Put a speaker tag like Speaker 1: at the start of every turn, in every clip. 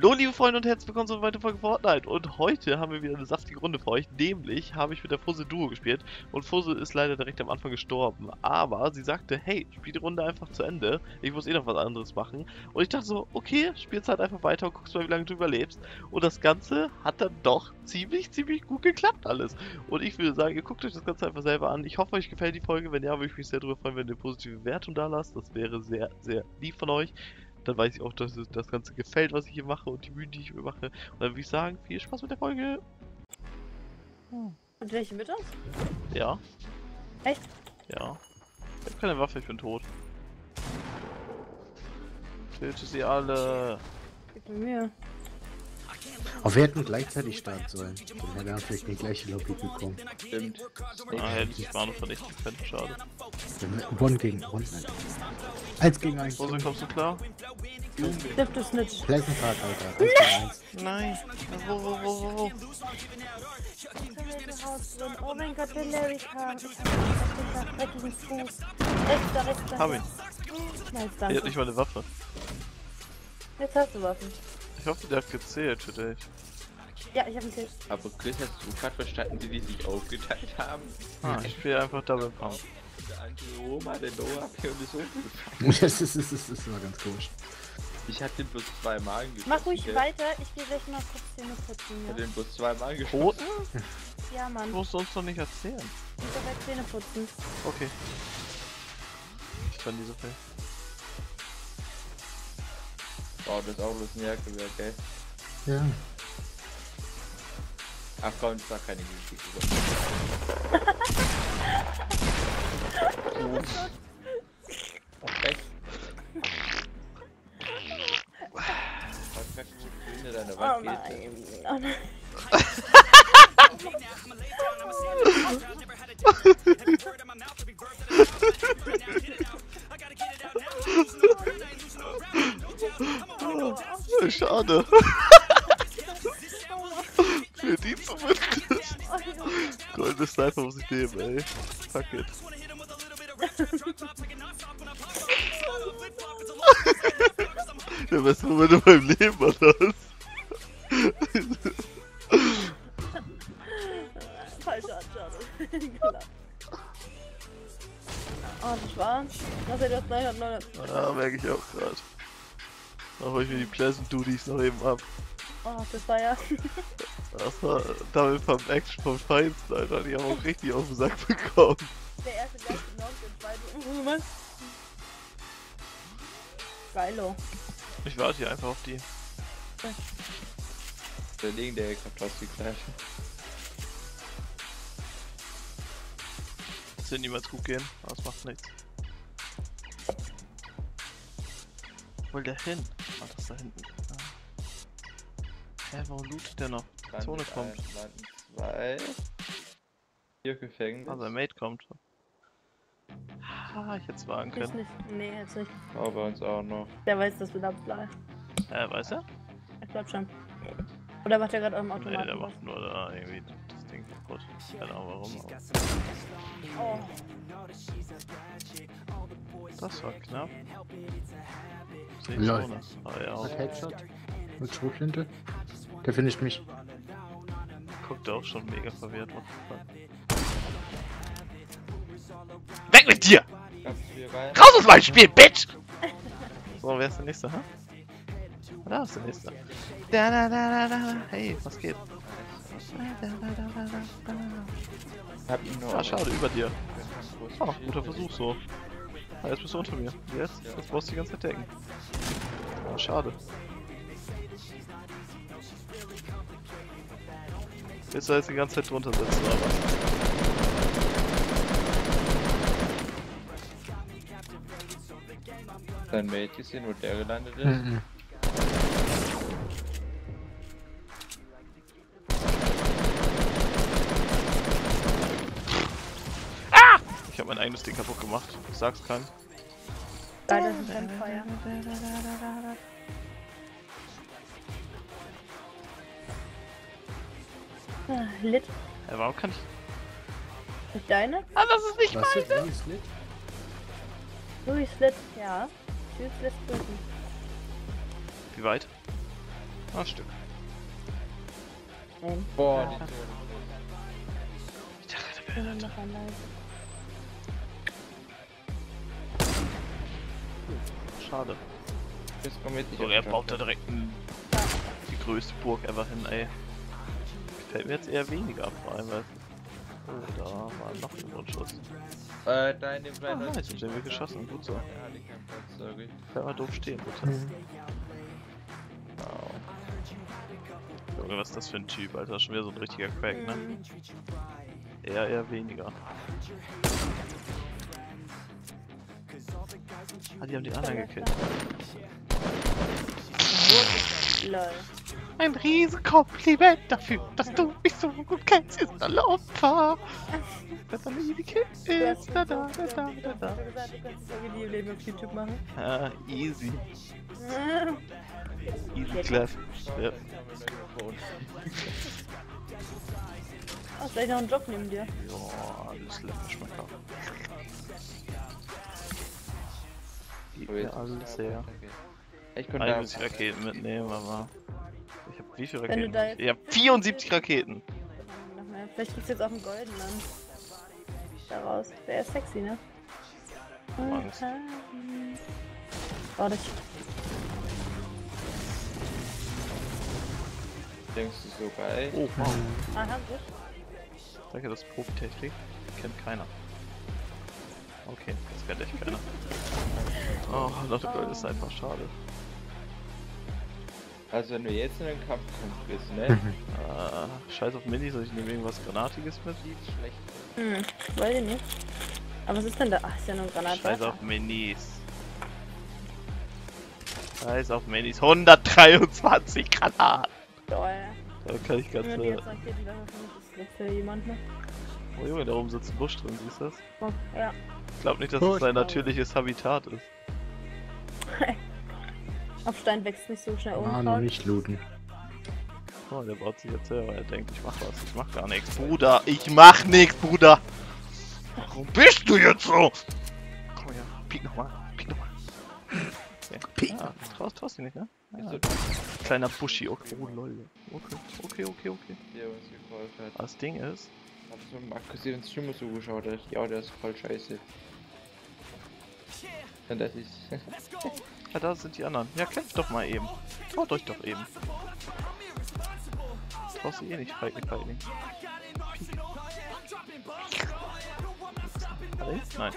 Speaker 1: Hallo liebe Freunde und herzlich willkommen zu einer weiteren Folge Fortnite. Und heute haben wir wieder eine saftige Runde für euch. Nämlich habe ich mit der Fussel Duo gespielt. Und Fussel ist leider direkt am Anfang gestorben. Aber sie sagte, hey, spiel die Runde einfach zu Ende. Ich muss eh noch was anderes machen. Und ich dachte so, okay, spiel's halt einfach weiter und guckst mal, wie lange du überlebst. Und das Ganze hat dann doch ziemlich gut geklappt alles. Und ich würde sagen, ihr guckt euch das Ganze einfach selber an. Ich hoffe, euch gefällt die Folge. Wenn ja, würde ich mich sehr darüber freuen, wenn ihr eine positive Bewertung da lasst. Das wäre sehr lieb von euch. Dann weiß ich auch, dass es das Ganze gefällt, was ich hier mache und die Mühen, die ich mir mache. Und dann würde ich sagen, viel Spaß mit der Folge.
Speaker 2: Und welche mit uns?
Speaker 1: Ja.
Speaker 2: Echt?
Speaker 1: Ja. Ich habe keine Waffe, ich bin tot. Töte sie alle.
Speaker 2: Gib mir.
Speaker 3: Aber wir hätten gleichzeitig starten sollen. Dann wäre dann vielleicht die gleiche Lobby gekommen.
Speaker 1: Stimmt. Ah, hätte ich die Warnung verdächtig können, schade.
Speaker 3: One gegen One. Eins gegen eins.
Speaker 1: Rosa, kommst du klar?
Speaker 2: Stimmt es nicht.
Speaker 3: Pleasant Tag, Alter. Eins gegen eins.
Speaker 1: Nein. Wo?
Speaker 2: Oh mein Gott, der Larry kam. Ich hab den dreckigen Fuß. Rechter.
Speaker 1: Hab ihn.
Speaker 2: Nice,
Speaker 1: Er hat
Speaker 2: danke.
Speaker 1: nicht mal eine Waffe.
Speaker 2: Jetzt hast du Waffen.
Speaker 1: Ich hoffe, der hat gezählt für dich.
Speaker 2: Ja, ich hab einen Kill.
Speaker 4: Aber Chris, hast du gerade verstanden, wie die sich aufgeteilt haben?
Speaker 1: Ah, ich spiele einfach Double Pump.
Speaker 4: Der andere Roma, der Noah und so.
Speaker 3: Das ist immer ganz komisch.
Speaker 4: Ich hatte den bloß zweimal geschossen.
Speaker 2: Mach ruhig
Speaker 4: gell?
Speaker 2: weiter, ich geh gleich mal kurz Zähne putzen.
Speaker 4: Ich hatte
Speaker 2: Ja,
Speaker 4: den bloß zweimal geschossen.
Speaker 1: Toten?
Speaker 2: ja Mann.
Speaker 1: Du musst uns doch nicht erzählen.
Speaker 2: Ich geh gleich Zähne putzen.
Speaker 1: Okay. Ich kann diese Fälle.
Speaker 4: Oh, das Auto ist ein Jagdgewehr, gell?
Speaker 3: Ja.
Speaker 4: Ach komm, das war keine Geschichte. Echt? Was kannst du hinter deiner
Speaker 2: Oh
Speaker 4: Wand
Speaker 2: nein. Oh nein.
Speaker 1: Schade. Für die zumindest. Goldene Sniper muss ich nehmen, ey. Fuck it. Der beste Moment in meinem Leben war das.
Speaker 2: Falscher Anschauung. Oh, das war. Was hat das 900?
Speaker 1: Ja, merke ich auch gerade. Da hol ich mir die Pleasant Duties noch eben ab.
Speaker 2: Oh, das war ja.
Speaker 1: Das war damit vom Action vom Feinsten, Alter. Die haben auch richtig auf den Sack bekommen.
Speaker 2: Der erste gleich genommen, der zweite. Geilo.
Speaker 1: Ich warte hier einfach auf die.
Speaker 4: Der legendäre Kartoffelgleich.
Speaker 1: Das wird niemals gut gehen, aber es macht nichts. Wo will der hin? Ah, das ist da hinten. Hä, warum lootet der noch? Die Zone kommt.
Speaker 4: Landen zwei. Hier Gefängnis.
Speaker 1: Ah, sein Mate kommt. Ah, ich hätte es wagen
Speaker 2: Ist
Speaker 1: können.
Speaker 2: nicht. Nee, jetzt nicht.
Speaker 4: Oh, bei uns auch noch.
Speaker 2: Der weiß, dass wir da bleiben.
Speaker 1: Weiß er?
Speaker 2: Ich glaub schon. Oder macht er gerade am
Speaker 1: Nee,
Speaker 2: Automaten?
Speaker 1: der
Speaker 2: was?
Speaker 1: macht nur da irgendwie das Ding kaputt. Keine Ahnung warum.
Speaker 2: Oh.
Speaker 1: Aber das war knapp. Sehe
Speaker 3: Ja.
Speaker 1: Zone. Ah ja,
Speaker 3: Hat Headshot. Mit Schrotflinte. Der finisht mich.
Speaker 1: guckt auch schon mega verwirrt. What the fuck? Weg mit dir!
Speaker 4: Kannst du hier rein?
Speaker 1: Raus aus meinem Spiel, Bitch! So, wer ist der nächste, hä? Da ist der nächste. Hey, was geht?
Speaker 4: Hab ihn nur.
Speaker 1: Ah, schade, über dir. Ah, guter Versuch so. Ah, jetzt bist du unter mir. Jetzt brauchst du die ganze Zeit decken. Ah, schade. Willst du jetzt die ganze Zeit drunter sitzen, aber?
Speaker 4: Dein Mate gesehen, wo der gelandet ist?
Speaker 3: Mhm.
Speaker 1: Ich hab mein eigenes Ding kaputt gemacht. Ich sag's keinem.
Speaker 2: Geil, das ist ein Feuer. Ah, Lit.
Speaker 1: Warum kann ich...
Speaker 2: Nicht deine?
Speaker 1: Ah, das ist nicht
Speaker 3: Was ist Louis Lit?
Speaker 2: Louis Lit, ja. Tschüss, Lit Prison.
Speaker 1: Wie weit? Ah, Stück.
Speaker 2: Nein.
Speaker 4: Boah, die
Speaker 2: Ja.
Speaker 4: Tore.
Speaker 1: Ich dachte,
Speaker 2: Immer noch allein.
Speaker 1: schade.
Speaker 4: Jetzt kommen wir jetzt nicht
Speaker 1: So,
Speaker 4: auf
Speaker 1: er
Speaker 4: den
Speaker 1: baut da
Speaker 4: Shotgun.
Speaker 1: direkt die größte Burg ever hin, ey. Gefällt mir jetzt eher weniger, vor allem, weil... Oh, da war noch ein Grundschuss.
Speaker 4: Da in dem
Speaker 1: Ah,
Speaker 4: kleinen...
Speaker 1: nice, und den wird geschossen, gut so.
Speaker 4: Ja, hatte keinen Platz, sorry.
Speaker 1: Bleib mal doof stehen, bitte.
Speaker 4: Wow.
Speaker 1: Junge, was ist das für ein Typ, Alter? Schon wieder so ein richtiger Crack, ne?
Speaker 2: Mhm.
Speaker 1: Eher weniger. Ah, die haben die anderen gekillt.
Speaker 2: Lol.
Speaker 1: Ein Riesenkompliment dafür, dass du mich so gut kennst, ist ein Opfer. Das ist easy
Speaker 2: Du hast
Speaker 1: kids.
Speaker 2: schon
Speaker 1: Da,
Speaker 2: so
Speaker 1: da, da,
Speaker 2: gesagt,
Speaker 1: da,
Speaker 2: du
Speaker 1: da, da.
Speaker 2: kannst so wie die Leben auf YouTube machen.
Speaker 1: Ah, easy. Easy clef. Ja.
Speaker 2: Oh, vielleicht noch einen Job neben dir.
Speaker 1: Joa, alles lecker schmackhaft. Gib
Speaker 4: Aber
Speaker 1: mir
Speaker 4: jetzt müssen
Speaker 1: alles
Speaker 4: wir
Speaker 1: her.
Speaker 4: weitergehen. Ich könnte
Speaker 1: Nein,
Speaker 4: da...
Speaker 1: muss ich Raketen mitnehmen, aber... Ich hab wie viele
Speaker 2: Wenn du
Speaker 1: Raketen?
Speaker 2: da jetzt-
Speaker 1: Ich hab 74 Raketen.
Speaker 2: Noch mehr. Vielleicht kriegst du jetzt auch einen goldenen. Daraus. Der ist sexy, ne?
Speaker 1: Angst.
Speaker 2: Oh, das
Speaker 4: Denkst du so geil?
Speaker 1: Oh, wow.
Speaker 2: Aha, gut.
Speaker 1: Danke, das ist Profitechnik. Kennt keiner. Okay, das kennt echt keiner. Oh, Lotte Gold ist einfach schade.
Speaker 4: Also wenn du jetzt in den Kampfkampf bist, ne?
Speaker 1: Scheiß auf Minis, ich nehme irgendwas Granatiges mit.
Speaker 4: Sieht schlecht.
Speaker 2: Weiß ich nicht. Aber was ist denn da? Ach, ist ja nur ein Granat.
Speaker 1: Scheiß auf Minis. Scheiß auf Minis. 123 Granaten.
Speaker 2: Toll.
Speaker 1: Da kann ich ganz...
Speaker 2: Wenn die jetzt Raketenwerfer für mich ist für jemanden.
Speaker 1: Oh Junge, da oben sitzt ein Busch drin, siehst du das?
Speaker 2: Oh, ja.
Speaker 1: Ich glaube nicht, dass
Speaker 3: Oh,
Speaker 1: es sein
Speaker 3: schau.
Speaker 1: natürliches Habitat ist.
Speaker 2: Auf Stein wächst nicht so schnell
Speaker 3: Ah, noch
Speaker 2: Unkraut.
Speaker 3: nicht looten.
Speaker 1: Oh, der baut sich jetzt selber, er denkt, ich mach was. Ich mach gar nichts. Bruder, ich mach nichts, Bruder! Warum bist du jetzt so? Komm her, piek nochmal, piek nochmal. Okay.
Speaker 3: Piek.
Speaker 1: Ah, traust dich nicht, ne?
Speaker 4: Ist
Speaker 1: Ah,
Speaker 4: so
Speaker 1: kleiner Buschi, okay. Oh lol. Okay.
Speaker 4: der uns gefolgt hat.
Speaker 1: Das Ding ist,
Speaker 4: Hab so Markus den Streamer zugeschaut, hat. Ja, der ist voll scheiße. Und das ist...
Speaker 1: ja, da sind die anderen. Ja, kämpft doch mal eben. Traut euch doch eben. Traust du eh nicht, Feigling. Piek. Alle? Nein.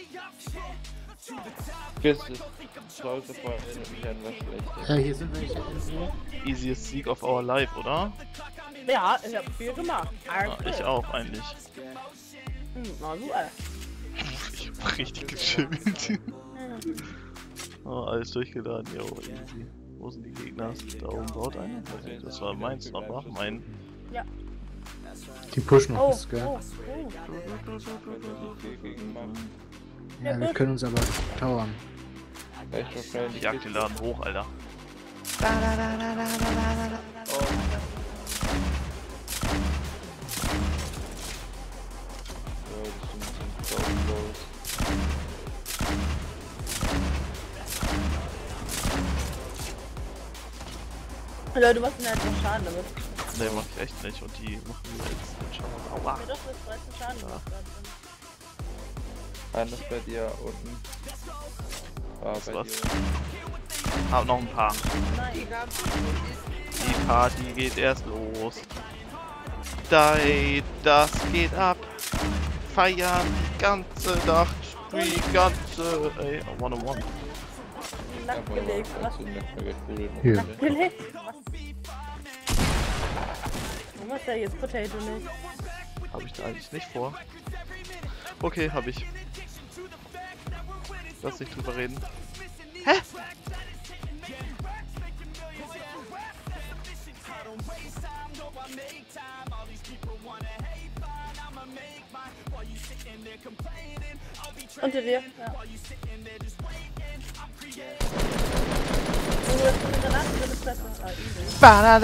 Speaker 4: Das ist... Sollte vor allem nicht an was Schlechtes.
Speaker 3: Hier sind welche.
Speaker 1: Easiest Sieg of our life, oder?
Speaker 2: Ja, ich hab viel gemacht.
Speaker 1: Ja, ich auch eigentlich.
Speaker 2: Na super.
Speaker 1: Ich hab richtig gechillt. Oh, alles durchgeladen, yo, easy. Wo sind die Gegner? Da oben baut einer? Das war meins, aber mein.
Speaker 3: Die pushen
Speaker 2: Oh,
Speaker 3: uns, gell?
Speaker 2: oh.
Speaker 4: Gegen Mann.
Speaker 3: Ja, wir können uns aber tauern.
Speaker 4: Vielleicht schon schnell
Speaker 1: Ich jag den Laden hoch, Alter.
Speaker 4: Ja, das sind so los.
Speaker 2: Leute, du machst mir halt noch Schaden damit.
Speaker 1: Ne, mach ich echt nicht. Und die machen mir jetzt den Schaden. Aua.
Speaker 2: Ja, doch, du hast 13 Schaden gemacht gerade.
Speaker 4: Anders bei dir unten. Ah,
Speaker 1: Was,
Speaker 4: bei
Speaker 1: was?
Speaker 4: dir.
Speaker 1: Hab noch ein paar.
Speaker 2: Nein.
Speaker 1: Die Party geht erst los. Das geht ab. Feiern die ganze Nacht. Die ganze. Ey, one-on-one.
Speaker 2: Nackt gelegt. Was?
Speaker 3: Hier.
Speaker 2: Nackt gelegt? Was? Warum hast du ja jetzt Potato nicht?
Speaker 1: Hab ich da eigentlich nicht vor. Okay, hab ich. Lass nicht drüber reden. Hä?
Speaker 2: Unter dir, ja. Du hast eine Granate in der Fresse. Ah, easy.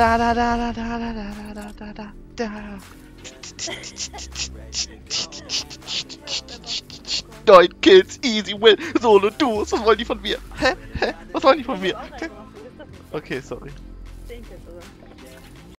Speaker 1: Ba-da-da-da-da-da-da-da-da-da-da. 9 Kills, easy win, Solo Duos, was wollen die von mir? Hä? Was wollen die von mir?
Speaker 2: Auch einen gemacht, du bist das nicht.
Speaker 1: Okay, sorry.
Speaker 2: 10 Kills, oder?